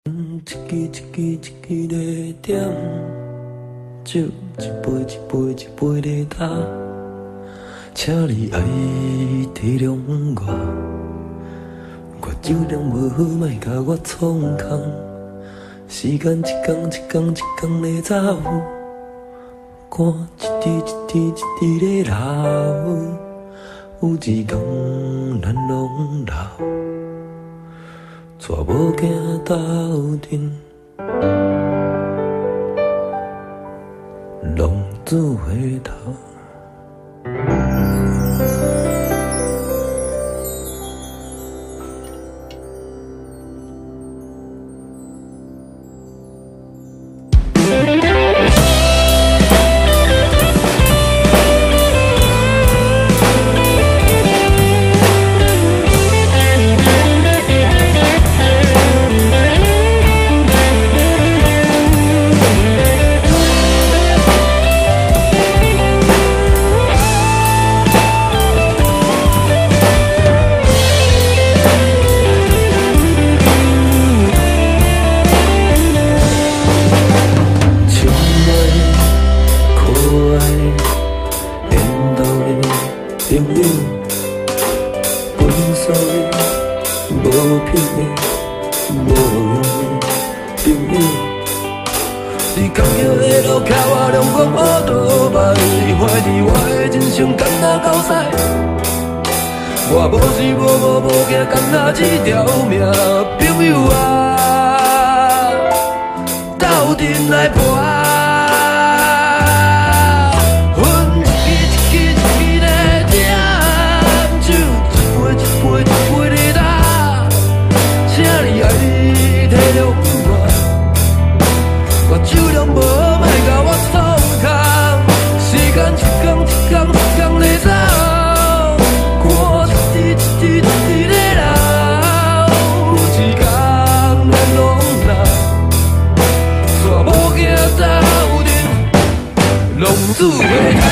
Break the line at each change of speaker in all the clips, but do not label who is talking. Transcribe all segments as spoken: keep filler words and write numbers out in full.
一支一支一支在点，酒一杯一杯一杯在打，请你爱体谅我，我酒量无好，莫甲我创空。时间一天一天一天在走，汗一滴一滴一滴在流，有一天咱拢老。 带某囝斗阵，浪子回头。朋友，本所无品的、无用的朋友，你刚摇的路徛我阳光乌道吧，你怀疑我的人生敢若狗屎，我无时无无无惊，敢若一条命，朋友啊，斗阵来搏。 酒量无好，莫甲我创空。时间一天一天一天在走，汗一滴一滴一滴在流。有一天咱拢老，带某囝斗阵，浪子回头。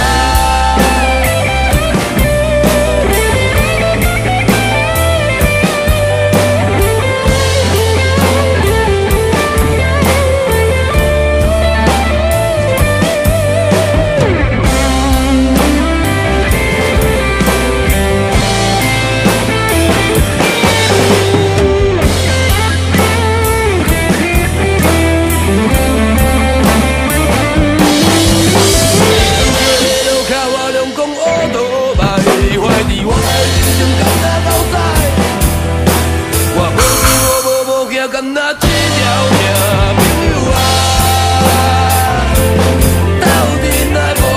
敢若一条命，朋友啊，斗阵来搏。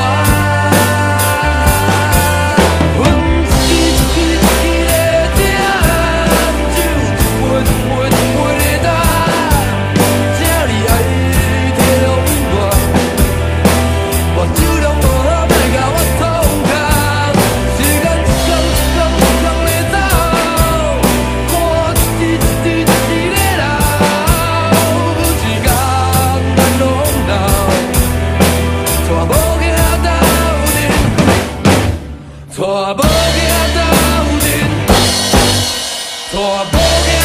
阮一支一支一支在点，酒一杯一杯一杯在打，请你爱体谅我，我酒量无好，莫甲我创空。时间一天一天一天在走，汗一滴一滴一滴在流。 带某囝斗阵，带某囝